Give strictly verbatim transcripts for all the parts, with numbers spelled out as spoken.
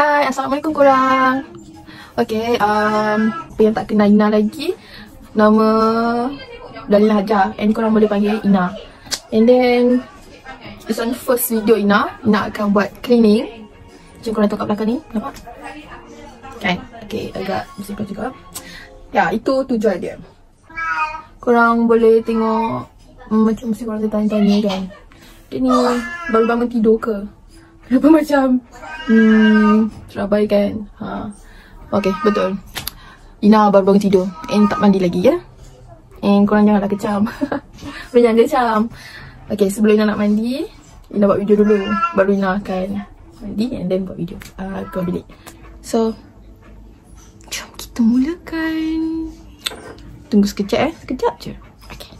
Hai, Assalamualaikum korang. Okay, um, yang tak kenal Ina lagi, nama Dalila Hajar, and korang boleh panggil Ina. And then it's on first video Ina. Ina akan buat cleaning. Macam korang tengok kat belakang ni, nampak? Kan? Okay, agak bersihkan juga. Ya, itu tujuan dia. Korang boleh tengok hmm, macam mesti korang tanya-tanya kan, dia ni baru bangun tidur ke? Kenapa macam Hmm, terabai kan? Ha. Okay, betul. Ina baru bangun tidur and tak mandi lagi ya. And korang janganlah kecam. Korang jangan kecam. Okay, sebelum Ina nak mandi, Ina buat video dulu. Baru Ina akan mandi and then buat video uh, keluar bilik. So, jom kita mulakan. Tunggu sekejap eh. Sekejap je. Okay.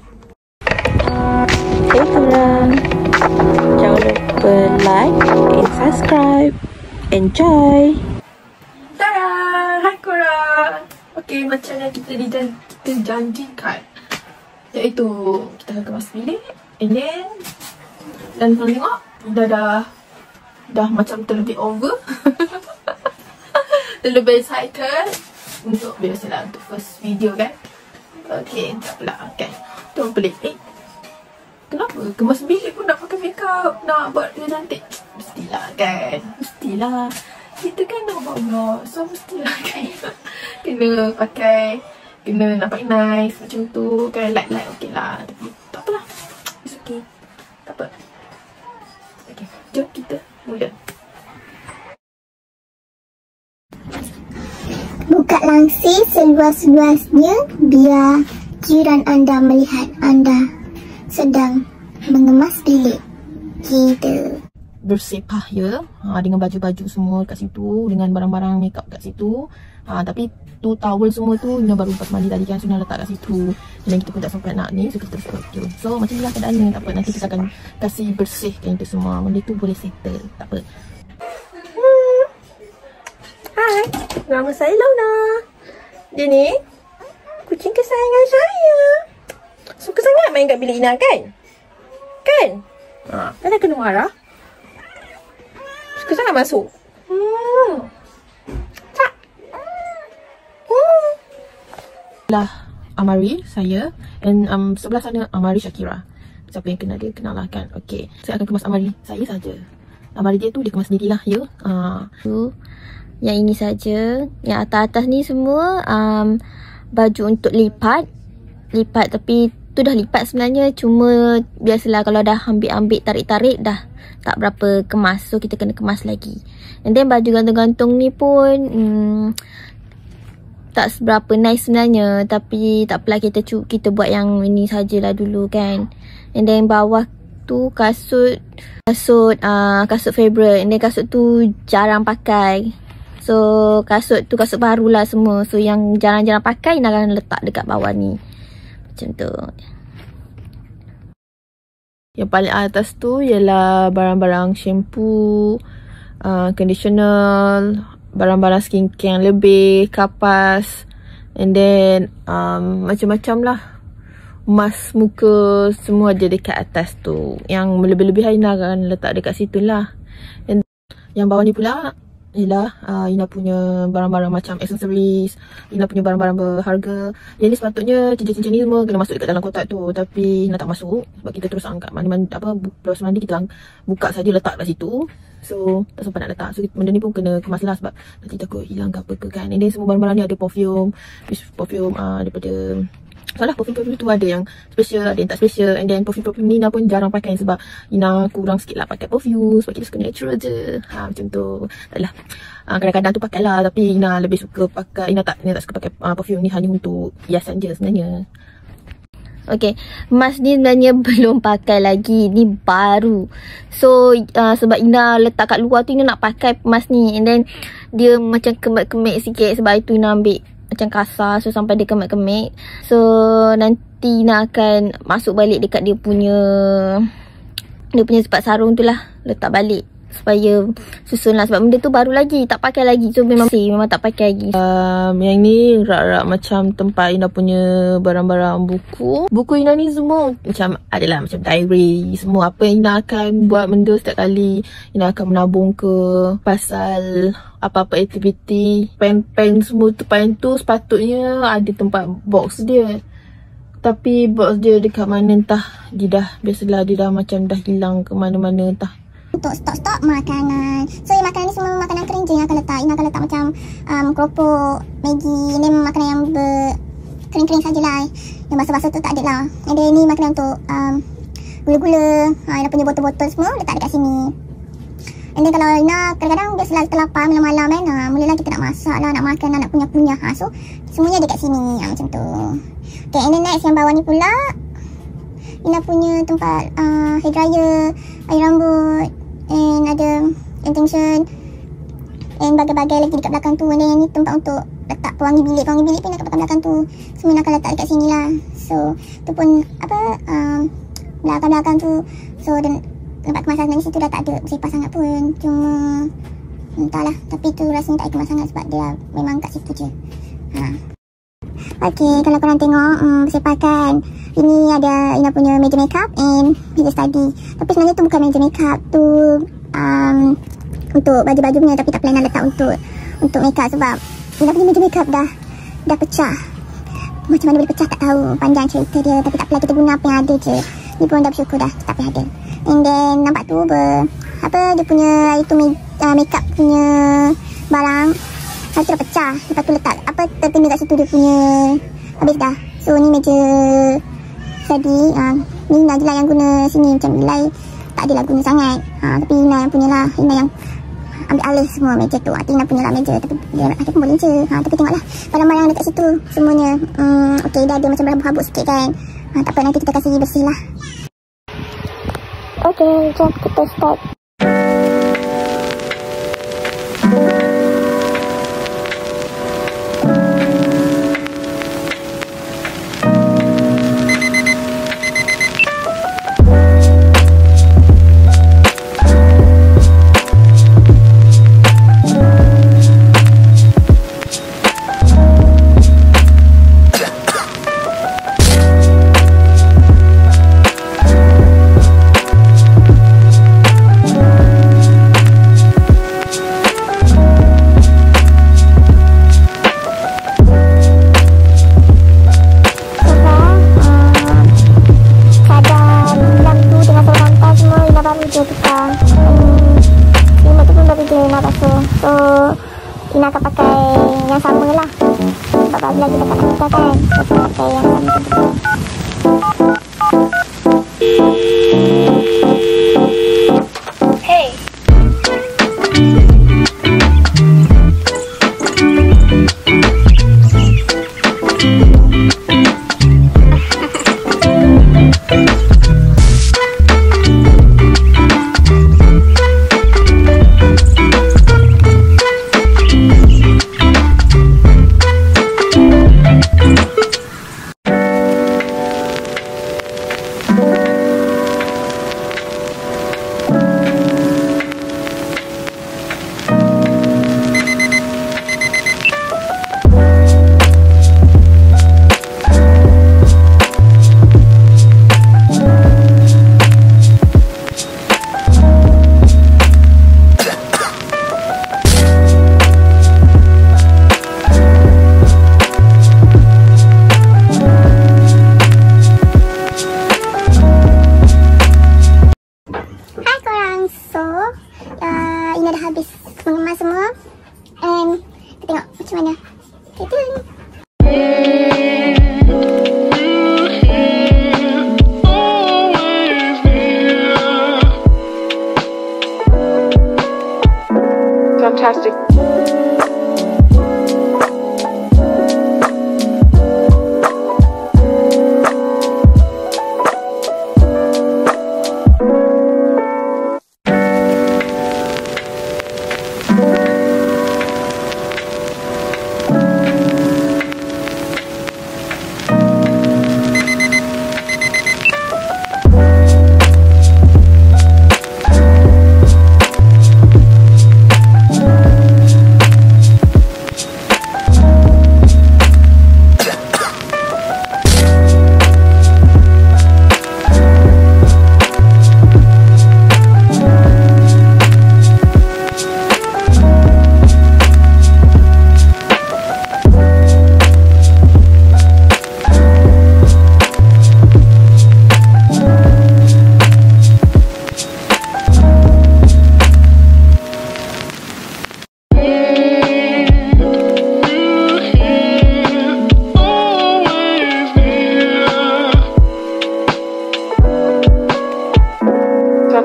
Okay korang, jangan lupa like and subscribe. Enjoy! Tada! Hai korang! Okay, macam yang kita, dijan kita janjikan, iaitu kita akan kemas bilik. And then, dan korang tengok, dah dah dah macam terlebih over. Terlebih excited untuk, biasalah untuk first video kan. Okay, tak apalah kan. Tuan pelik. Eh, kenapa? Kemas bilik pun nak pakai makeup, nak buat dia cantik. Mestilah kan. Mestilah. Kita kan nak buat vlog, so mestilah kan. Kena pakai, kena nampak nice macam tu kan. Light-light okey lah. Tapi tak apalah. It's okay. Tak apa. Okay, jom kita mula. Buka langsir seluas-luasnya biar jiran anda melihat anda sedang mengemas bilik kita. Bersepah ya, ha, dengan baju-baju semua kat situ, dengan barang-barang makeup kat situ. Ha, tapi tu towel semua tu Ina baru lepas mandi tadi kan, so Ina letak kat situ. Dan kita pun tak sempat nak ni, so kita terus buat video. So macam inilah keadaannya, tak apa. Nanti kita akan kasih bersihkan itu semua. Benda tu boleh settle, tak apa. Hmm. Hai, nama saya Lona. Dia ni kucing kesayangan saya. Suka sangat main kat bilik Ina kan? Kan? Ha, kan kena marah. Suka sangat masuk. Hmm. Tak. Hmm. Lah Amari saya, and um, sebelah sana Amari Shakira. Siapa yang kenal dia, kenal lah kan. Okay, saya akan kemas Amari saya saja. Amari dia tu dia kemas sendirilah ya. Ha. Tu yang ini saja. Yang atas-atas ni semua um, baju untuk lipat. Lipat tapi tu dah lipat sebenarnya. Cuma biasalah kalau dah ambil-ambil tarik-tarik dah tak berapa kemas. So kita kena kemas lagi. And then baju gantung-gantung ni pun hmm, tak seberapa nice sebenarnya. Tapi tak apalah, kita cu kita buat yang ini sajalah dulu kan. And then bawah tu kasut. Kasut uh, kasut favorite. And then kasut tu jarang pakai. So kasut tu kasut barulah semua. So yang jarang-jarang pakai nak akan letak dekat bawah ni. Macam tu. Yang paling atas tu ialah barang-barang shampoo, uh, conditioner, barang-barang skincare yang lebih, kapas, and then um, macam-macam lah. Mask muka semua ada dekat atas tu. Yang lebih-lebih Ina akan letak dekat situ lah. And yang bawah ni pula ialah uh, Ina punya barang-barang macam accessories, Ina punya barang-barang berharga. Yang ni sepatutnya cincin-cincin ni semua kena masuk dekat dalam kotak tu, tapi Ina tak masuk sebab kita terus angkat mandi-mandi apa lepas mandi kita buka saja letak kat situ. So tak sempat nak letak. So benda ni pun kena kemas lah sebab nanti takut hilang ke apa ke kan. And then semua barang-barang ni ada perfume, perfume uh, daripada Salah, perfume-perfume tu ada yang special, ada yang tak special. And then perfume-perfume ni Ina pun jarang pakai sebab Ina kurang sikit lah pakai perfume. Sebab kita suka natural je. Ha, macam tu. Taklah. Ha, kadang-kadang tu pakai lah. Tapi Ina lebih suka pakai, Ina tak, Ina tak suka pakai uh, perfume ni hanya untuk hiasan je sebenarnya. Okay, mask ni sebenarnya belum pakai lagi. Ni baru. So, uh, sebab Ina letak kat luar tu, Ina nak pakai mask ni. And then, dia macam kemik-kemik sikit. Sebab itu Ina ambil macam kasar, so sampai dia kemik-kemik. So nanti nak akan masuk balik dekat dia punya Dia punya sepat sarung tu lah, letak balik. supaya susun lah. Sebab benda tu baru lagi, tak pakai lagi. So memang memang tak pakai lagi. Um, yang ni rak-rak macam tempat Ina punya barang-barang buku. Buku Ina ni semua macam adalah macam diary. Semua apa yang Ina akan buat benda setiap kali Ina akan menabung ke pasal apa-apa aktiviti. Pen-pen semua tu, pen tu sepatutnya ada tempat box dia. Tapi box dia dekat mana entah. Dia dah, biasalah dia dah macam dah hilang ke mana-mana entah. Untuk stok-stok makanan. So yang makanan ni semua makanan kering je yang akan letak. Ina akan letak macam um, keropok, Maggi. Ni makanan yang ber kering-kering sajalah. Yang basah-basah tu tak ada lah. And then ni makanan untuk um, gula-gula. Ha, Ina punya botol-botol semua letak dekat sini. And then kalau Ina kadang-kadang biasalah kita lapar malam-malam kan. Ha, mulalah kita nak masak lah, nak makan, nak kunyah-kunyah. Ha, so semuanya dekat sini. Ha, macam tu. Okay, and then next yang bawah ni pula Ina punya tempat uh, hair dryer, air rambut, and ada extension, and bagai-bagai lagi dekat belakang tu. And then yang ni tempat untuk letak pewangi bilik. Pewangi bilik pun dekat belakang tu. Semua nak akan letak dekat sini lah. So tu pun apa um, belakang-belakang tu. So dan tempat kemasan di situ dah tak ada bersepah sangat pun. Cuma entahlah. Tapi tu rasanya tak kemas sangat sebab dia memang kat situ je. Ha. Okay, kalau korang tengok um, bersepah kan. Ini ada Ina punya meja makeup and meja study. Tapi sebenarnya tu bukan meja makeup. Tu um, untuk baju-baju punya. Tapi tak plan nak letak untuk untuk makeup sebab Ina punya meja makeup dah dah pecah. Macam mana boleh pecah tak tahu. Panjang cerita dia. Tapi tak plan, kita guna apa yang ada je. Ni pun dah bersyukur dah tapi ada. And then nampak tu ber, apa dia punya itu uh, makeup punya barang. Lepas tu dah pecah. Lepas tu letak apa terkena kat situ dia punya. Habis dah. So ni meja study. uh, Ni Ina je lah yang guna sini. Macam nilai tak adalah guna sangat. ha, Tapi Ina yang punya lah. Ina yang ambil alih semua meja tu. Nanti Ina punya lah meja. Tapi dia ada pun boleh je. ha, Tapi tengoklah barang-barang dekat situ semuanya. hmm, Okay, dah ada macam berhabuk-habuk sikit kan. ha, Tak apa, nanti kita kasih bersih lah. Okay, jom kita start. So Ina akan pakai yang sama lah. Sebab bagi lagi dekat nak kita kan. So pakai yang sama tu. Hey. Mengemas semua. And kita tengok macam mana. Kita fantastic.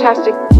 fantastic.